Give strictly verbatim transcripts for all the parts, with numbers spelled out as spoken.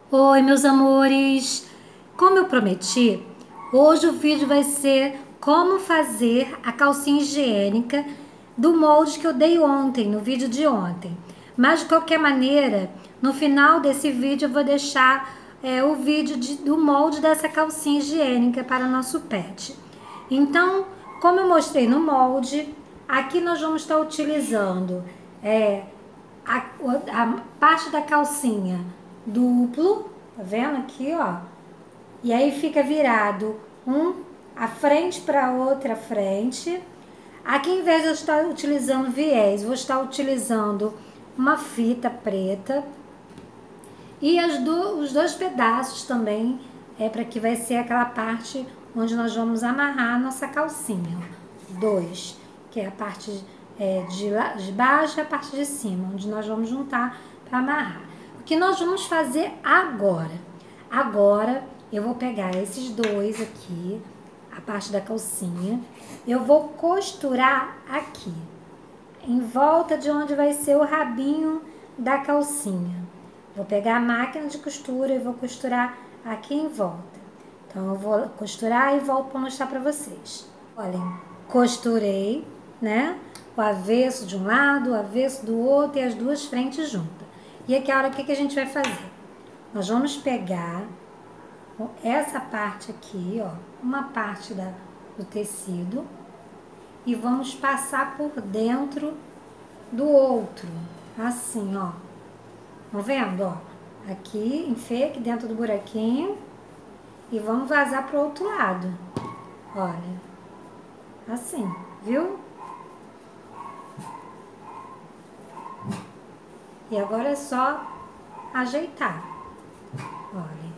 Oi, meus amores! Como eu prometi, hoje o vídeo vai ser como fazer a calcinha higiênica do molde que eu dei ontem, no vídeo de ontem. Mas, de qualquer maneira, no final desse vídeo eu vou deixar é, o vídeo de, do molde dessa calcinha higiênica para nosso pet. Então, como eu mostrei no molde, aqui nós vamos estar utilizando é, a, a parte da calcinha duplo, tá vendo aqui, ó? E aí fica virado um a frente para outra frente. Aqui, em vez de eu estar utilizando viés, vou estar utilizando uma fita preta. E as do, os dois pedaços também é para que vai ser aquela parte onde nós vamos amarrar a nossa calcinha. Dois, que é a parte é, de, de baixo e a parte de cima, onde nós vamos juntar para amarrar. O que nós vamos fazer agora? Agora eu vou pegar esses dois aqui, a parte da calcinha, eu vou costurar aqui, em volta de onde vai ser o rabinho da calcinha. Vou pegar a máquina de costura e vou costurar aqui em volta. Então, eu vou costurar e volto para mostrar para vocês. Olhem, costurei, né? O avesso de um lado, o avesso do outro e as duas frentes juntas. E aqui, agora, o que, que a gente vai fazer? Nós vamos pegar essa parte aqui, ó, uma parte da, do tecido e vamos passar por dentro do outro, assim, ó. Estão vendo, ó? Aqui, enfia aqui dentro do buraquinho e vamos vazar pro outro lado. Olha, assim, viu? E agora é só ajeitar. Olha.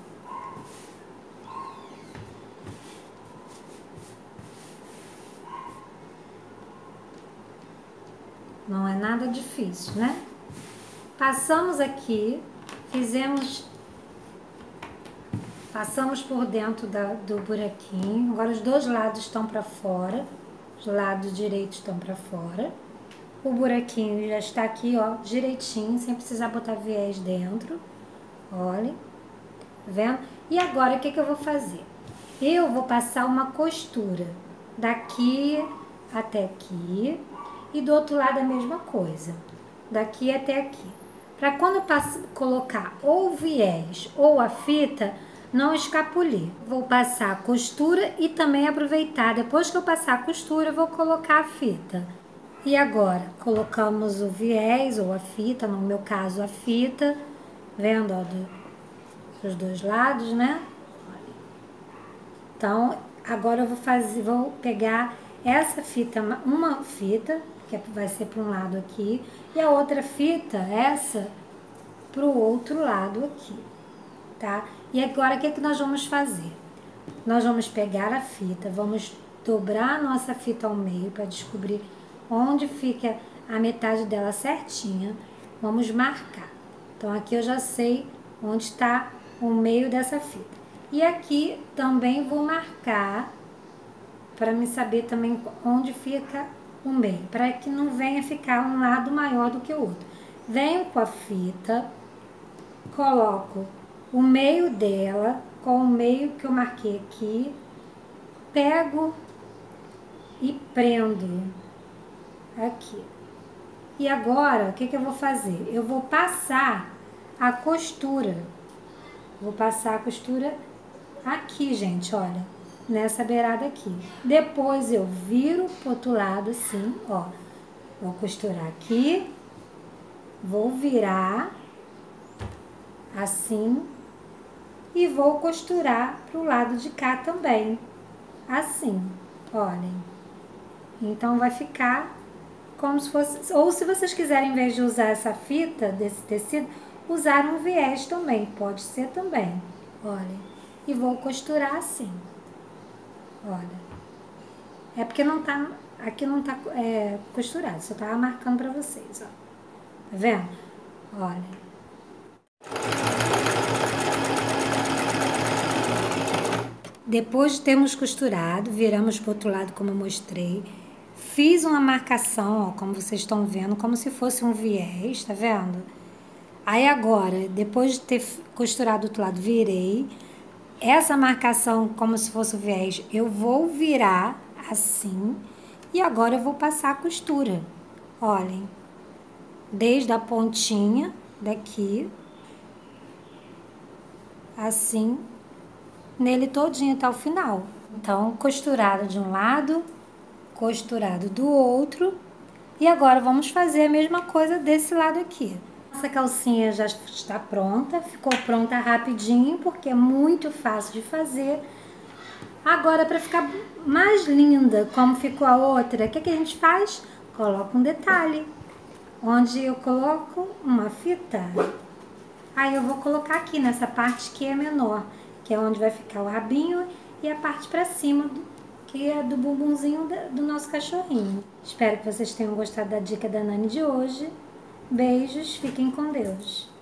Não é nada difícil, né? Passamos aqui, fizemos, passamos por dentro da, do buraquinho. Agora os dois lados estão para fora, os lados direitos estão para fora. O buraquinho já está aqui, ó, direitinho, sem precisar botar viés dentro. Olhem, tá vendo? E agora o que que eu vou fazer? Eu vou passar uma costura daqui até aqui e do outro lado a mesma coisa, daqui até aqui. Para quando eu passo, colocar ou o viés ou a fita, não escapulir. Vou passar a costura e também aproveitar, depois que eu passar a costura, eu vou colocar a fita. E agora, colocamos o viés ou a fita, no meu caso a fita, vendo, ó, do, dos dois lados, né? Então, agora eu vou fazer, vou pegar essa fita, uma fita, que vai ser para um lado aqui, e a outra fita, essa, para o outro lado aqui, tá? E agora, o que, que nós vamos fazer? Nós vamos pegar a fita, vamos dobrar a nossa fita ao meio para descobrir onde fica a metade dela certinha. Vamos marcar. Então, aqui eu já sei onde está o meio dessa fita. E aqui também vou marcar para me saber também onde fica o meio, para que não venha ficar um lado maior do que o outro. Venho com a fita, coloco o meio dela com o meio que eu marquei aqui, pego e prendo aqui. E agora, o que que eu vou fazer? Eu vou passar a costura. Vou passar a costura aqui, gente, olha, nessa beirada aqui. Depois eu viro pro outro lado assim, ó. Vou costurar aqui, vou virar assim e vou costurar pro lado de cá também, assim, olhem. Então vai ficar como se fosse, ou se vocês quiserem, em vez de usar essa fita desse tecido, usar um viés também, pode ser também, olhem. E vou costurar assim. Olha, é porque não tá, aqui não tá é, costurado, só tava marcando pra vocês, ó. Tá vendo? Olha. Depois de termos costurado, viramos pro outro lado como eu mostrei. Fiz uma marcação, ó, como vocês estão vendo, como se fosse um viés, tá vendo? Aí agora, depois de ter costurado do outro lado, virei. Essa marcação, como se fosse o viés, eu vou virar assim. E agora eu vou passar a costura. Olhem, desde a pontinha daqui, assim, nele todinho até o final. Então, costurado de um lado, costurado do outro. E agora vamos fazer a mesma coisa desse lado aqui. Essa calcinha já está pronta, ficou pronta rapidinho, porque é muito fácil de fazer. Agora, para ficar mais linda, como ficou a outra, o que, que a gente faz? Coloca um detalhe, onde eu coloco uma fita. Aí eu vou colocar aqui nessa parte que é menor, que é onde vai ficar o rabinho e a parte para cima, que é do bumbumzinho do nosso cachorrinho. Espero que vocês tenham gostado da dica da Nani de hoje. Beijos, fiquem com Deus.